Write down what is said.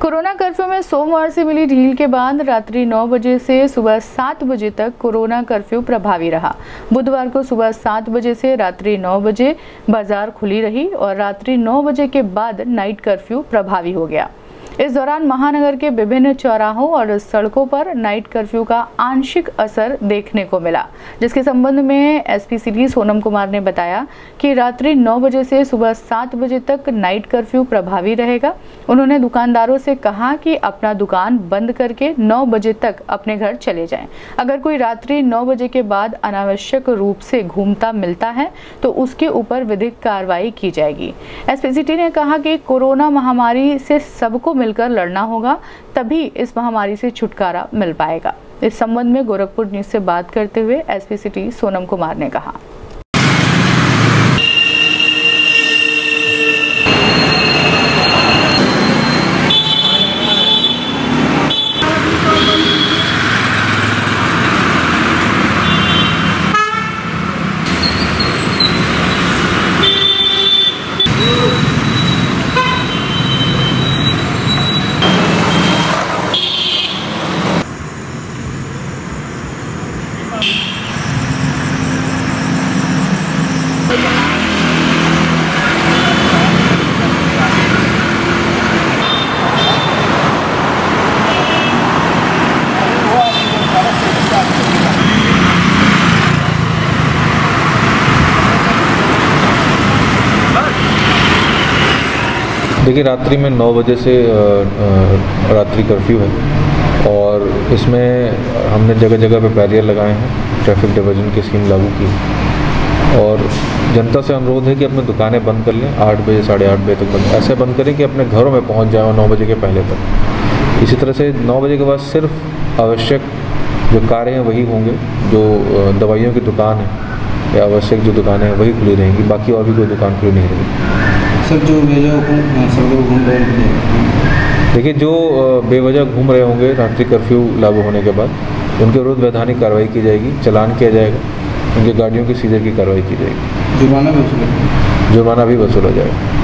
Corona curfew में सोमवार से मिली ढील के बाद रात्रि 9 बजे से सुबह 7 बजे तक कोरोना कर्फ्यू प्रभावी रहा। बुधवार को सुबह 7 बजे से रात्रि 9 बजे बाजार खुली रही और रात्रि 9 बजे के बाद नाइट कर्फ्यू प्रभावी हो गया। इस दौरान महानगर के विभिन्न चौराहों और सड़कों पर नाइट कर्फ्यू का आंशिक असर देखने को मिला, जिसके संबंध में एसपी सिटी सोनम कुमार ने बताया कि रात्रि 9 बजे से सुबह 7 बजे तक नाइट कर्फ्यू प्रभावी रहेगा। उन्होंने दुकानदारों से कहा कि अपना दुकान बंद करके 9 बजे तक अपने घर चले जाएं। अगर कोई रात्रि 9 बजे के बाद अनावश्यक रूप से घूमता मिलता है तो उसके ऊपर विधिक कार्रवाई की जाएगी। एसपी सिटी ने कहा कि कोरोना महामारी से सबको मिलकर लड़ना होगा, तभी इस महामारी से छुटकारा मिल पाएगा। इस संबंध में गोरखपुर न्यूज से बात करते हुए एसपी सिटी सोनम कुमार ने कहा। देखिए, रात्रि में 9 बजे से रात्रि कर्फ्यू है और इसमें हमने जगह जगह पे बैरियर लगाए हैं, ट्रैफिक डिवीजन की स्कीम लागू की और जनता से अनुरोध है कि अपनी दुकानें बंद कर लें। 8 बजे 8:30 बजे तक बंद, ऐसे बंद करें कि अपने घरों में पहुंच जाए 9 बजे के पहले तक। इसी तरह से 9 बजे के बाद सिर्फ आवश्यक जो कार्य हैं वही होंगे, जो दवाइयों की दुकान है या आवश्यक जो दुकानें हैं वही खुली रहेंगी, बाकी और भी कोई दुकान खुली नहीं रहेगी। सर, जो बेवजह घूम रहे हैं, देखिए, जो बेवजह घूम रहे होंगे रात्रि कर्फ्यू लागू होने के बाद उनके विरुद्ध वैधानिक कार्रवाई की जाएगी, चालान किया जाएगा, उनकी गाड़ियों की सीजर की कार्रवाई की जाएगी, जुर्माना भी वसूला जाएगा।